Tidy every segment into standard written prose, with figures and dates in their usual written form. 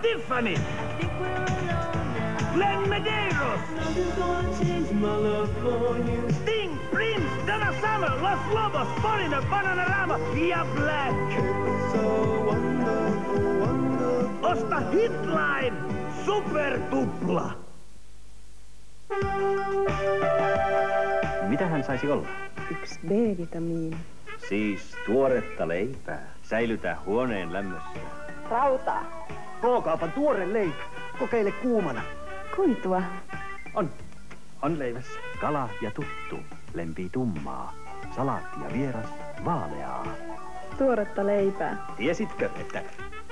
Tiffany. Glenn Medeiros. Sting, Prince, Donna Summer, Los Lobos, Foreigner, Bananarama ja Black. Osta Hitline Supertupla. Mitä hän saisi olla? 1 B-vitamiini. Siis tuoretta leipää. Säilytä huoneen lämmössä. Rautaa. K-kaupan tuore leipä. Kokeile kuumana. Kuitua. On leivässä. Kala ja tuttu. Lempii tummaa. Salaatti ja vieras vaaleaa. Tuoretta leipää. Tiesitkö, että...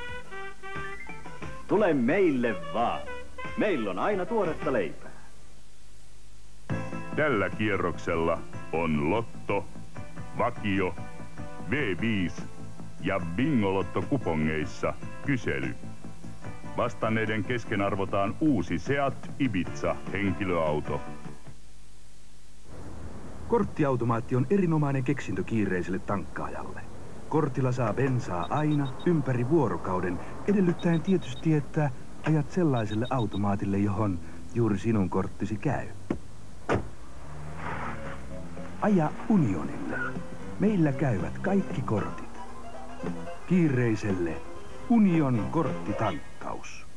Tule meille vaan. Meillä on aina tuoretta leipää. Tällä kierroksella on Lotto, Vakio, V5 ja Bingolotto-kupongeissa kysely. Vastanneiden kesken arvotaan uusi Seat Ibiza henkilöauto. Korttiautomaatti on erinomainen keksintö kiireiselle tankkaajalle. Kortilla saa bensaa aina ympäri vuorokauden, edellyttäen tietysti, että ajat sellaiselle automaatille, johon juuri sinun korttisi käy. Aja Unionille. Meillä käyvät kaikki kortit. Kiireiselle Union korttitankkaus.